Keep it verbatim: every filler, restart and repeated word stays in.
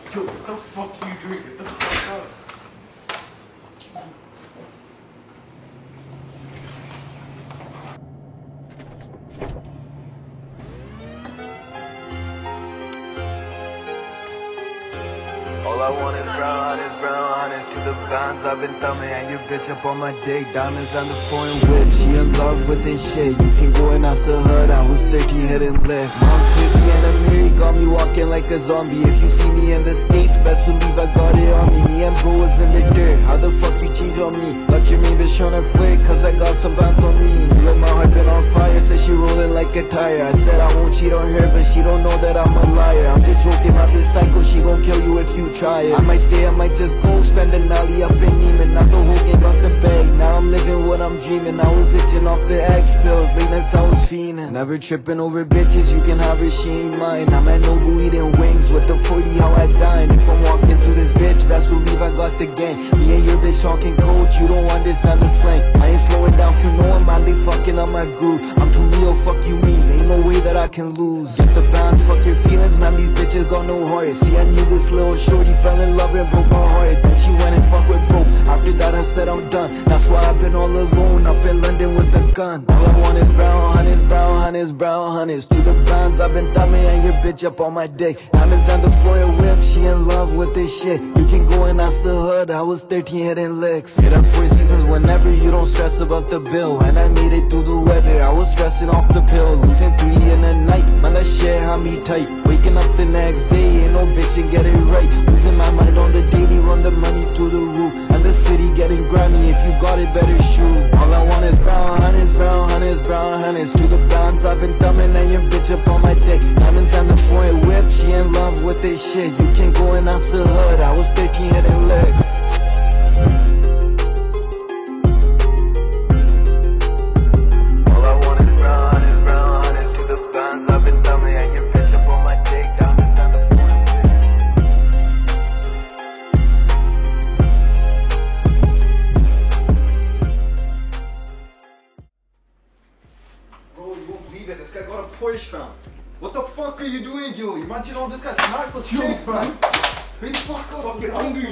Yo, what the fuck are you doing? Get the fuck up. All I want is brown Hunnids, brown Hunnids to the bands I've been thumbing, and your bitch up on my dick. Diamonds on the foreign whip, she in love with this shit. You can go and ask her, I was thirteen hitting licks. Mom Christy and Amiri got me walking like a zombie. If you see me in the States, best believe I got it on me. Me and bro was in the dirt, how the fuck you change on me? Got your main bitch tryna flick, cause I got some bands on me. You let my heart been on fire, said she rolling like a tire. I said I won't cheat on her, but she don't know that I'm a liar. I'm just joking, I'm this psycho, she gon' kill you if you try it. I might stay, I might just go spend an alley up in Neiman. Now the whole gang got the bag, now I'm living what I'm dreaming. I was itching off the X pills, late nights I was fiending. Never tripping over bitches, you can have her, she ain't mine. I'm at Nobu eating wings with the forty, how I dine. If I'm walking through this bitch, best believe I got the gang. Me and your bitch talking coach, you don't understand the slang. I ain't slowing down for no one, man, they fucking up my groove. I'm too real, fuck you mean, ain't no way that I can lose. Get the bands, fuck your feelings, man, these bitches got no heart. See, I knew this little shorty fell in love and broke my heart. Then she went and fucked with bro. After that I said I'm done, that's why I've been all alone up in London with the gun. All I want is brown Hunnids, brown Hunnids, brown Hunnids to the bands I've been thumbing, and your bitch up on my dick. Diamonds on the foreign whip, she in love with this shit. You can go and ask the hood, I was thirteen hitting licks. Hit up four seasons whenever, you don't stress about the bill. And I made it through the weather, I was stressing off the pill. Losing three in the night, man that shit had me tight. Waking up the next day, ain't no bitch and get it right. Losing my mind on the daily, run the money to the roof. And the city getting grimy, if you got it better shoot. All I want is brown Hunnids, brown Hunnids, brown Hunnids to the bands I've been thumbing, and your bitch up on my dick. Diamonds on the foreign whip, she in love with this shit. You can go and ask the hood, I was thirteen hitting licks. All I want is brown Hunnids, brown Hunnids to the bands I've been thumbing, and your bitch up on my dick. Diamonds on the foreign whip. Bro, you won't believe it, this guy got a Porsche, fam. What the fuck are you doing, Joe? You imagine all this guy smacks a chick, fam. He's fuck up, fucking hungry.